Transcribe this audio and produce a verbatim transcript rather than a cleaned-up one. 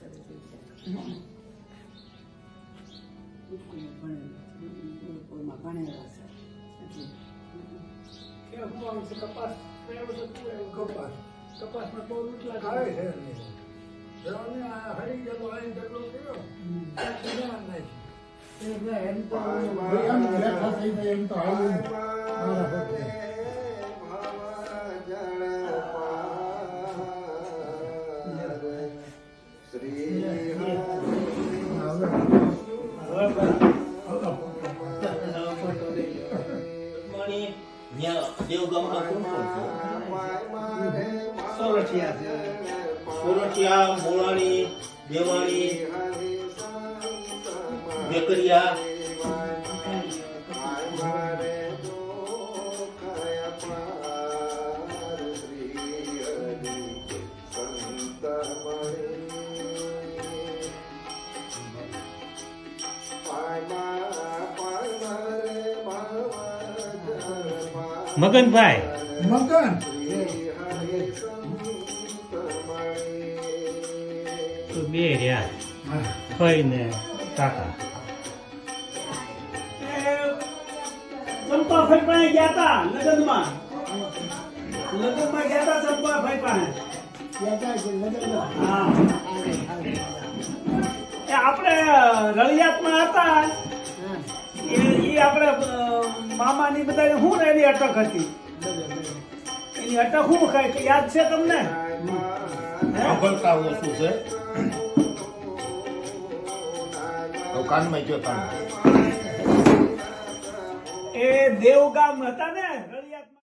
કપાસ કપાસ કપાસમાં બહુ રોટલા આવે છે હરી ગયેલો અહીં જેટલો કર્યો એમ તો થઈ જાય એમ તો આવું દેવગામમાં કોણ કોણ છે? સોરઠિયા સોરઠિયા મોળાણી દેવાણી વેકરિયા મગનભાઈ મગન તો બે રહ્યા ભાઈ ને કાકા ચંપા ભાઈ પાસે ગયા હતા લગ્નમાં લગ્નમાં ગયા હતા ચંપા ભાઈ પાસે હા એ આપણે રળિયાતમાં હતા એ આપણે મામાની બધા શું એની અટક હતી એની અટક શું કઈ યાદ છે તમને? શું છે કાનમાં ગયો કાન એ દેવગામ હતા ને રળિયાત.